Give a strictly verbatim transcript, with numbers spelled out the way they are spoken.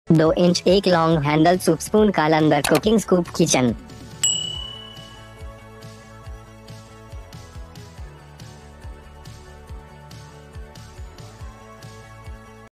दो इंच एक long handle soup spoon colander cooking scoop kitchen.